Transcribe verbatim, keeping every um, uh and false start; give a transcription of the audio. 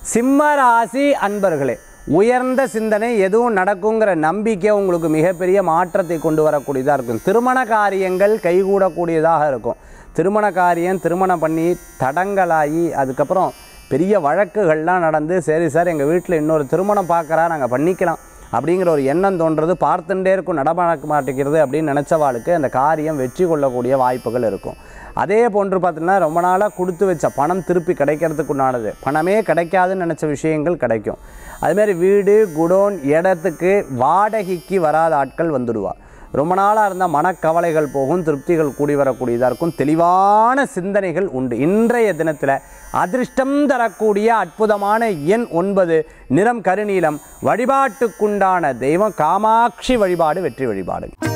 சிம்ம ராசி அன்பர்களே, உயர்ந்த சிந்தனை, எதுவும் நடக்குங்கிற நம்பிக்கை உங்களுக்கு மிகப்பெரிய மாற்றத்தை கொண்டு வரக்கூடியதாக இருக்கும். திருமண காரியங்கள் கைகூடக்கூடியதாக இருக்கும். திருமண காரியம் திருமணம் பண்ணி தடங்களாகி அதுக்கப்புறம் பெரிய வழக்குகள்லாம் நடந்து, சரி சார் எங்கள் வீட்டில் இன்னொரு திருமணம் பார்க்குறா, நாங்கள் பண்ணிக்கலாம் அப்படிங்கிற ஒரு எண்ணம் தோன்றது, பார்த்துட்டே இருக்கும், நடமாட மாட்டேங்கிறது அப்படின்னு நினச்சவாளுக்கு அந்த காரியம் வெற்றி கொள்ளக்கூடிய வாய்ப்புகள் இருக்கும். அதே போன்று பார்த்தீங்கன்னா ரொம்ப நாளாக கொடுத்து வச்ச பணம் திருப்பி கிடைக்கிறதுக்கு உண்டானது, பணமே கிடைக்காதுன்னு நினச்ச விஷயங்கள் கிடைக்கும். அதுமாரி வீடு குடோன் இடத்துக்கு வாடகைக்கு வராத ஆட்கள் வந்துடுவா. ரொம்ப நாளாக இருந்தால் மனக்கவலைகள் போகும், திருப்திகள் கூடி வரக்கூடியதாக இருக்கும். தெளிவான சிந்தனைகள் உண்டு. இன்றைய தினத்தில் அதிர்ஷ்டம் தரக்கூடிய அற்புதமான எண் ஒன்பது, நிறம் கருநீலம், வழிபாட்டுக்குண்டான தெய்வம் காமாட்சி வழிபாடு, வெற்றி வழிபாடு.